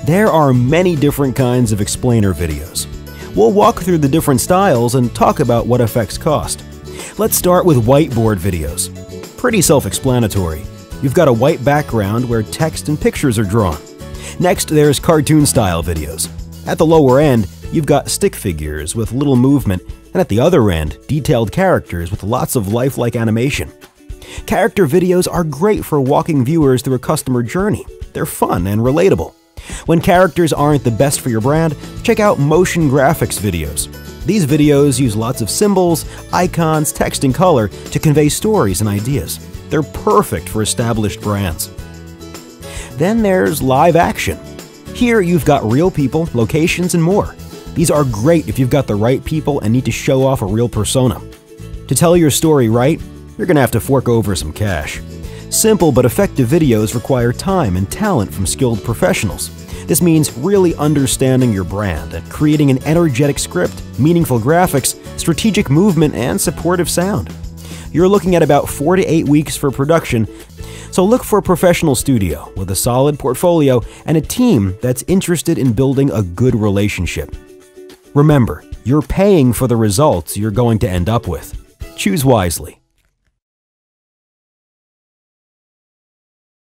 There are many different kinds of explainer videos. We'll walk through the different styles and talk about what affects cost. Let's start with whiteboard videos. Pretty self-explanatory. You've got a white background where text and pictures are drawn. Next, there's cartoon-style videos. At the lower end, you've got stick figures with little movement, and at the other end, detailed characters with lots of lifelike animation. Character videos are great for walking viewers through a customer journey. They're fun and relatable. When characters aren't the best for your brand, check out motion graphics videos. These videos use lots of symbols, icons, text, and color to convey stories and ideas. They're perfect for established brands. Then there's live action. Here you've got real people, locations, and more. These are great if you've got the right people and need to show off a real persona. To tell your story right, you're gonna have to fork over some cash. Simple but effective videos require time and talent from skilled professionals. This means really understanding your brand and creating an energetic script, meaningful graphics, strategic movement, and supportive sound. You're looking at about 4 to 8 weeks for production, so look for a professional studio with a solid portfolio and a team that's interested in building a good relationship. Remember, you're paying for the results you're going to end up with. Choose wisely.